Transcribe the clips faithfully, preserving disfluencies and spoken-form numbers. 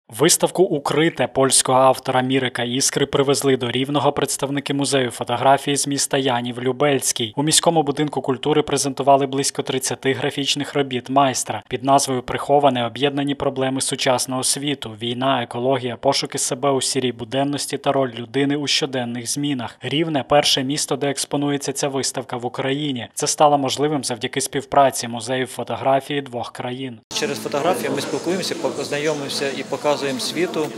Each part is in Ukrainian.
Виставку «Укрите» польського автора Мірека Іскри привезли до Рівного представники музею фотографії з міста Янів-Любельський. У міському будинку культури презентували близько тридцяти графічних робіт майстра під назвою «Приховане об'єднані проблеми сучасного світу. Війна, екологія, пошуки себе у сірій буденності та роль людини у щоденних змінах». Рівне – перше місто, де експонується ця виставка в Україні. Це стало можливим завдяки співпраці музеїв фотографії двох країн. Через фотографію ми спілкуємося, знайомимося і показуємо світу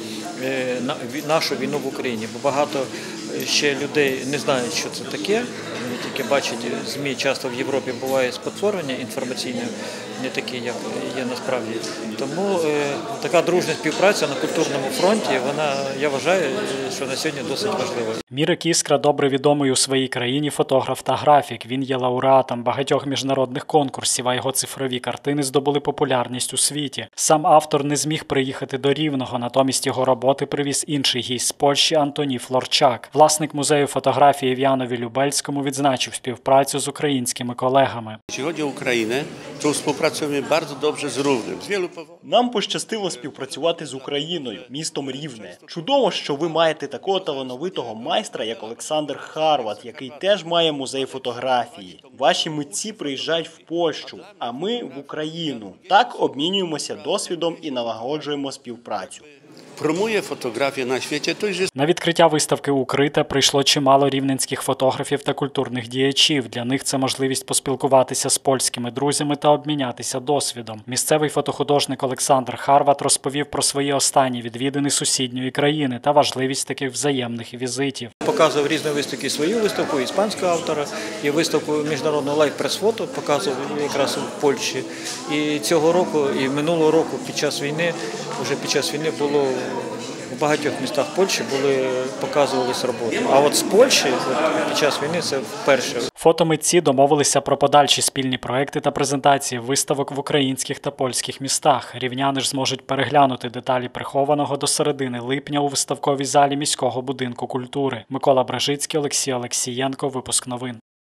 нашу війну в Україні, бо багато ще людей не знають, що це таке, вони тільки бачать, ЗМІ часто в Європі буває спотворення інформаційне, не таке, як є насправді. Тому е, така дружня співпраця на культурному фронті, вона, я вважаю, що на сьогодні досить важлива. Мірек Іскра добре відомий у своїй країні фотограф та графік. Він є лауреатом багатьох міжнародних конкурсів, а його цифрові картини здобули популярність у світі. Сам автор не зміг приїхати до Рівного, натомість його роботи привіз інший гість з Польщі Антоній Флорчак. Власник музею фотографії в Янові-Любельському відзначив співпрацю з українськими колегами. Jeśli chodzi o Ukrainę, to współpracujemy bardzo dobrze z Równym. Z wielu powodów. Нам пощастило співпрацювати з Україною, містом Рівне. Чудово, що ви маєте такого талановитого майстра, як Олександр Харват, який теж має музей фотографії. Ваші митці приїжджають в Польщу, а ми в Україну. Так обмінюємося досвідом і налагоджуємо співпрацю. Promuje fotografię na świecie, to już jest... На відкриття виставки «Укрите» прийшло чимало рівненських фотографів та культурних діячів. Для них це можливість поспілкуватися з польськими друзями та обмінятися досвідом. Місцевий фотохудожник Олександр Харват розповів про свої останні відвідини сусідньої країни та важливість таких взаємних візитів. Показував різні виставки, свою виставку, іспанського автора, і виставку міжнародного лайв-прес-фото показував якраз у Польщі. І цього року, і минулого року під час війни, вже під час війни було в багатьох містах Польщі були, показувались роботи. А от з Польщі от, під час війни це вперше. Фотомитці домовилися про подальші спільні проекти та презентації виставок в українських та польських містах. Рівняни ж зможуть переглянути деталі прихованого до середини липня у виставковій залі міського будинку культури. Микола Бражицький, Олексій Олексієнко. Випуск новин.